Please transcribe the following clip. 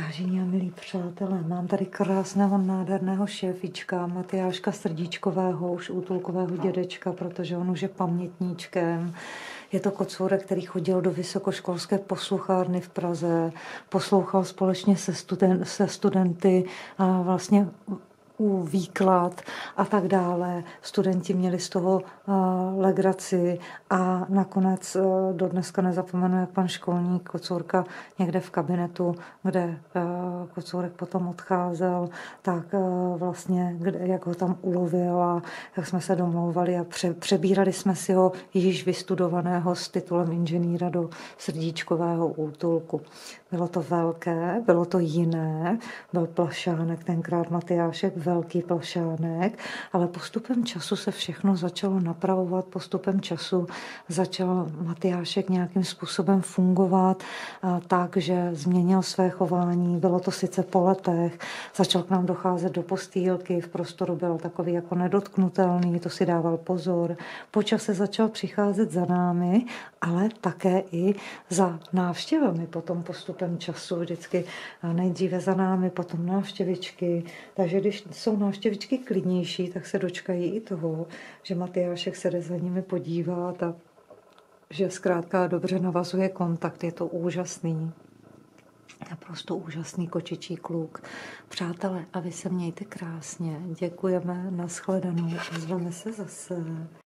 Vážení a milí přátelé, mám tady krásného, nádherného šéfička, Matyáška Srdíčkového, už útulkového dědečka, protože on už je pamětníčkem. Je to kocourek, který chodil do vysokoškolské posluchárny v Praze, poslouchal společně se studenty a vlastně výklad a tak dále. Studenti měli z toho legraci a nakonec do dneska nezapomenu, jak pan školník Kocourka někde v kabinetu, kde Kocourek potom odcházel, tak vlastně, jak ho tam ulovil a jak jsme se domlouvali a přebírali jsme si ho již vystudovaného s titulem inženýra do Srdíčkového útulku. Bylo to velké, bylo to jiné, byl plašánek, tenkrát Matyášek, velký plašánek, ale postupem času se všechno začalo napravovat, postupem času začal Matyášek nějakým způsobem fungovat tak, že změnil své chování, bylo to sice po letech, začal k nám docházet do postýlky, v prostoru byl takový jako nedotknutelný, to si dával pozor, po čase začal přicházet za námi, ale také i za návštěvami potom postupem času, vždycky nejdříve za námi, potom návštěvičky, takže když jsou návštěvičky klidnější, tak se dočkají i toho, že Matyášek se jde za nimi podívat a že zkrátka dobře navazuje kontakt, je to úžasný. Naprosto úžasný kočičí kluk. Přátelé, a vy se mějte krásně. Děkujeme, nashledanou a zveme se zase.